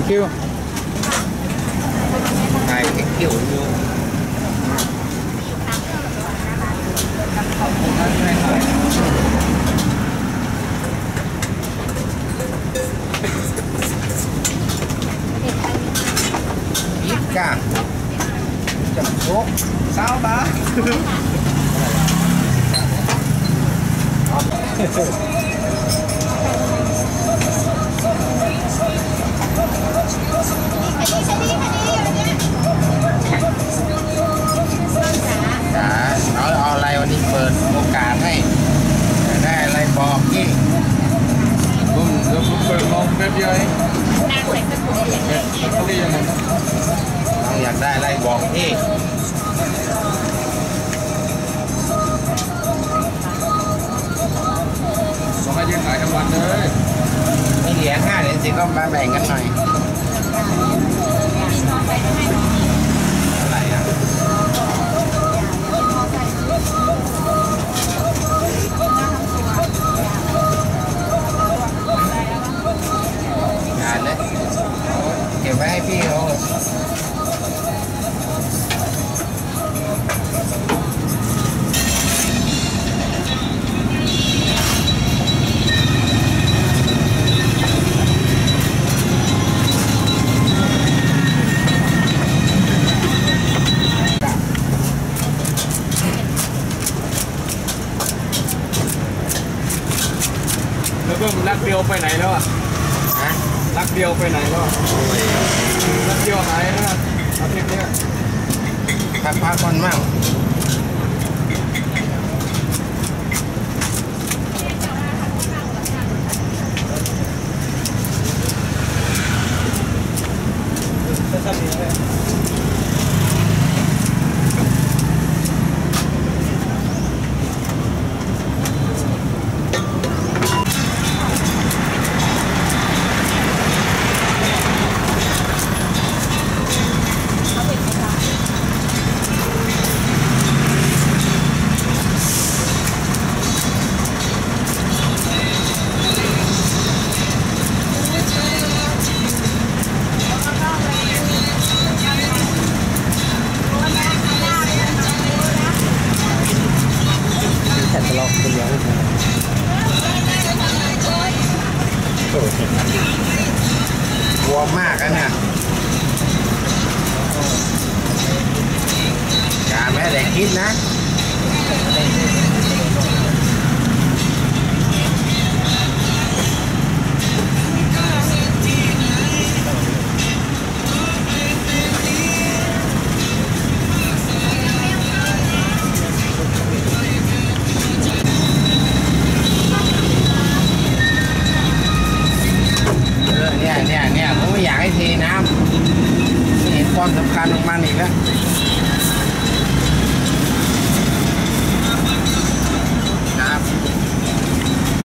thank you ไข่เกี่ยวอยู่อีกกาจับโต๊ะสาวบ้าเอาอะไรวันนี้เปิดโอกาสให้ได้อะไรบอกนี่ผมเปิดมองแป๊บเดียวเองเราอยากได้อะไรบอกนี่ผมมายืนขายทั้งวันเลยมีเหรียญ5 เหรียญ 10ก็มาแบ่งกันหน่อยอะไรอ่ะงานเลยเก็บไว้ให้พี่เขาแล้วก็รักเดียวไปไหนแล้วอ่ะรักเดียวไปไหนแล้วรักเดียวหายนะอาทิตย์นี้พักคนมั่งวัวมากนะเนี่ยการไม่ได้คิดนะเนี่ยผมไม่อยากให้เทน้ำเห็นความสำคัญของมันอีกแล้ว